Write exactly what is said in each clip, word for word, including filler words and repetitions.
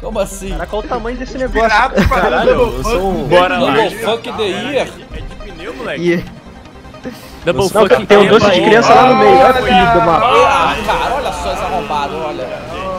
Como assim? Cara, qual o tamanho desse negócio? Pirata, Caralho, eu sou um... Bora lá. Double fuck the year. É de pneu, moleque. E... Double Não, fuck. tem um doce de criança lá no meio. Olha filho do mal. Ah, cara, olha só esse arrombado, olha.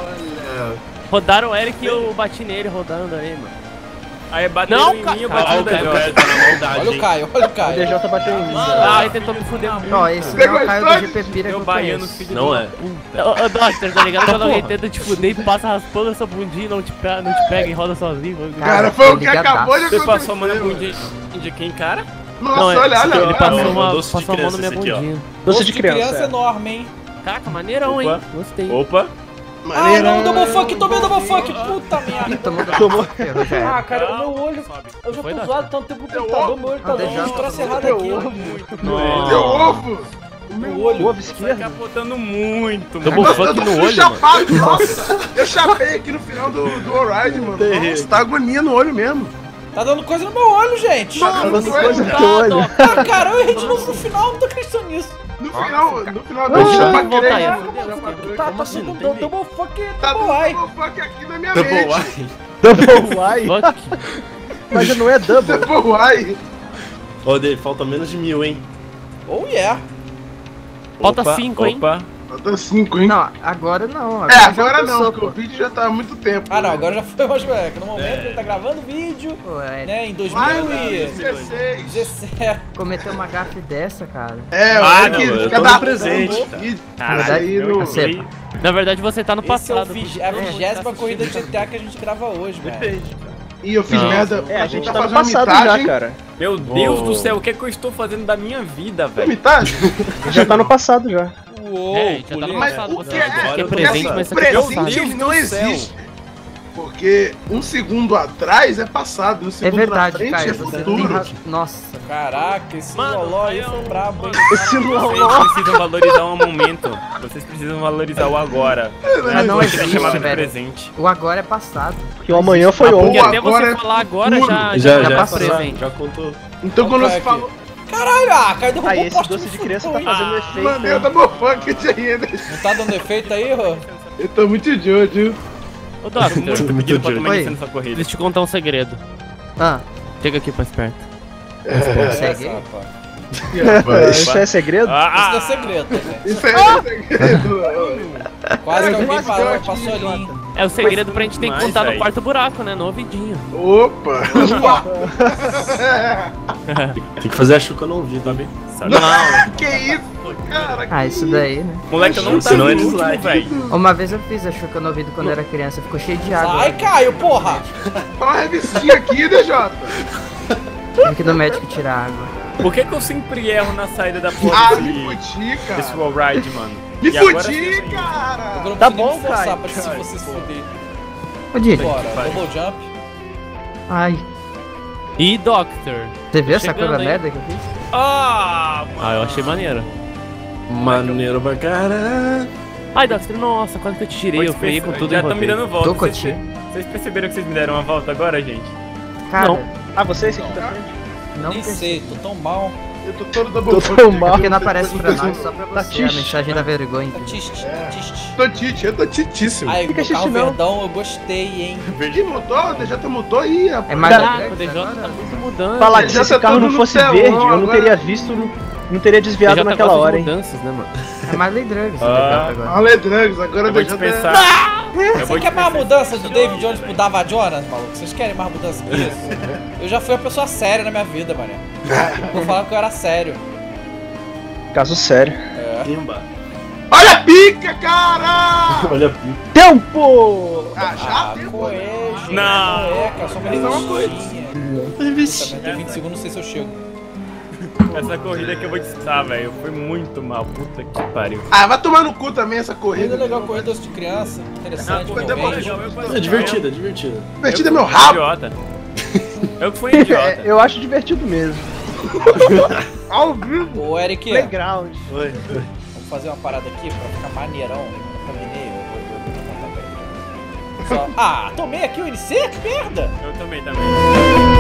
Rodaram o Eric e eu bati nele rodando aí, mano. Aí bateu Não, em ca- mim, eu Caralho, bati no o Caio D J. tá na maldade, Olha o hein? Caio, olha o O Caio. D J bateu em mim. Ah, ele tentou me fuder muito. Ó, esse não Pegou é o Caio a do G P Pira que Meu eu baiano, conheço. filho Não de é. puta. Ô, ô, Doctor, tá ligado quando alguém tenta te fuder e passa raspando essa bundinha e não te pega, não te pega e roda sozinho? mano? Cara, foi o que ligadaço. acabou de Você acontecer. passou a mão na bundinha de quem, cara? Nossa, Não, é- olha, olha. Ele olha. passou, É um uma, doce de passou a mão na criança minha esse aqui, ó. bundinha. Doce de criança. enorme, hein? Caraca, maneirão, hein? Opa. Gostei. Opa. Ah, não, double fuck, tomei double fuck, puta merda. Tomou, tomou. Ferrou, já era. Ah, cara, o meu olho, eu já Foi, tô Dota? zoado tanto tempo no computador, meu olho tá Ah, dando deixa um eu- troço errado Meu aqui. ovo. Muito Meu bom. ovo. Meu olho. Ovo Tá esquerdo. capotando muito, Double mano. fuck Eu tô no tudo olho, mano. chapado, nossa. Eu chapei aqui no final do, do Horizon, mano. Nossa, tá agonia no olho mesmo. Tá dando coisa no meu olho, gente. Não, Tá não dando foi. coisa no teu olho. Ah, cara, eu errei de novo no final, não tô acreditando nisso. No final, no final Não, do não, chapa volta aí. creme. Tá, Como tá assim? sendo Não um tem nem- double fuck, Tá double dando eye. double fuck aqui na minha Double mente. Y. Double Y. Fuck. Mas já não é double. Double Y. Ô, Dave, falta menos de mil, hein? Oh yeah. Falta Opa, cinco, hein? Opa. Falta cinco, hein? Não, agora não. É, já agora não, passou, porque o vídeo já tá há muito tempo. Ah não, agora já foi mais moleque. No momento que ele tá gravando vídeo, pô. É, né, em dois Vai, mil e dezesseis. dezessete. cometeu uma gafe dessa, cara. É, Ah, é que não, eu fica tô da- no presente. Caralho, Aí eu no- entrei. Na verdade, você tá no Esse é, o passado. vig... é a vigésima corrida de G T A que a gente grava hoje, velho. Depende, cara. Ih, eu fiz Não. merda. É, a gente tá tá no fazendo passado mitagem. já, cara. Meu Deus Oh. do céu, o que é que eu estou fazendo da minha vida, É velho? mitagem? Já tá no passado já. Uou, É, já tá no polícia. Mas passado. o você que é? acha que é Agora presente, eu tô mas isso aqui é Presente passado. ele não Deus do céu. existe. Porque um segundo atrás é passado, um É segundo verdade, na frente Caio. é Você tem futuro. razão. Nossa. Caraca, esse Mano, loló aí eu- foi brabo, hein? Esse loló. Vocês precisam valorizar o momento. Vocês precisam valorizar o agora. Ah, não Você é existe, chamado de velho. presente. O agora é passado. Que o amanhã foi Porque ontem. Pô, até agora você é falar agora futuro. já, Já, já, já, tá passou. presente. já contou. Então quando Olha você aqui. falou. Caralho, ah, Caio derrubou Aí, o esse poste doce do de furgão, criança tá hein? fazendo efeito. Mandei o double fuck ainda. Não tá dando efeito aí, Rô? Eu tô muito jojo. Ô, Doctor, Muito Muito pedido pra doido. tomar Oi. licença nessa corrida. deixa eu te contar um segredo. Ah, Chega aqui mais perto. consegue? Essa, rapaz. Isso é segredo? Ah, Isso não é ah, segredo, né? Isso aí é segredo. Quase que Eu alguém quase parou, que eu passou ali, hein? É o segredo pra gente ter que Mas, contar no velho. quarto buraco, né? No ouvidinho. Opa! Tem que fazer a chuca no ouvido, tá bem? sabe? Não, Que isso? Cara, Ah, isso daí, né? moleque, eu não tá Senão no é último, dislike. velho. Uma vez eu fiz a chuca no ouvido quando eu era criança, ficou cheio de água. Ai, Caio, porra! Dá uma revistinha aqui, D J. Tem que ir do médico tirar água. Por que que eu sempre erro na saída da Ah, porra me desse, fudi, desse cara. wall ride, mano? Me E agora fudi, sim, cara. Eu não Tá preciso nem bom, me esforçar Caio. pra se você se fuder. Ô, Didi. Bora, vai. double jump. Ai, E Doctor? você viu essa Chegando, curva hein? merda que eu fiz? Ah, mano. Ah, eu achei maneiro. Maneiro pra caralho. Ai, Doctor, nossa, quase que eu te tirei. Eu freguei com tudo Já e estão me rodei. dando volta. Tô Vocês, contigo. vocês perceberam que vocês me deram uma volta agora, gente? Cara, Não. Ah, você esse aqui da frente? não Nem percebi. sei, tô tão mal. Eu tô todo double Tô fuck. tão mal. Porque não aparece pra nós, só pra Tá você. A triste. mensagem da vergonha. Tá tiste, tá tiste. Tô tite, eu tô titíssimo. Ai, Fica o carro xixi, não. verdão, eu gostei, hein? Que mudou? O D J mudou aí, rapaz. É mais Caraca, o Alex D J agora? tá muito mudando. Falar Já que se esse tá carro todo não no fosse telão verde, eu não agora. teria visto, não, não teria desviado D J naquela gosta de hora, hein? mudanças, né, mano? É Marley Drugs, Ah. agora. Harley Drugs, agora Eu o vou D J dispensar. Eu vou Você quer mais dispensar. mudança do David Jones pro Dava Jonas, maluco? Vocês querem mais mudança que isso? Eu já fui uma pessoa séria na minha vida, mané. Vou falar que eu era sério. Caso sério. Pimba. Olha a pica, cara! Olha a pica. Tempo! Ah, já Ah, deu, coejo. Não. É, cara, só uma Isso é uma revistinha. Também tem vinte segundos, não sei se eu chego. Essa corrida que eu vou dispensar, velho. Foi muito mal. Puta que pariu. Ah, vai tomar no cu também essa Corrida corrida. legal, corrida doce de criança. Interessante, corrida envolvente. legal, eu passei. É divertida, é divertida. Divertido é meu Eu fui rabo. idiota. Eu que fui um idiota. É, eu acho divertido mesmo. Ao vivo. Ô, Eric, Playground. Oi, oi. vamos fazer uma parada aqui pra ficar maneirão. Eu caminhei, eu vou eu vou tentar, peraí. Só... Ah, tomei aqui o N C? Que merda! Eu também, também.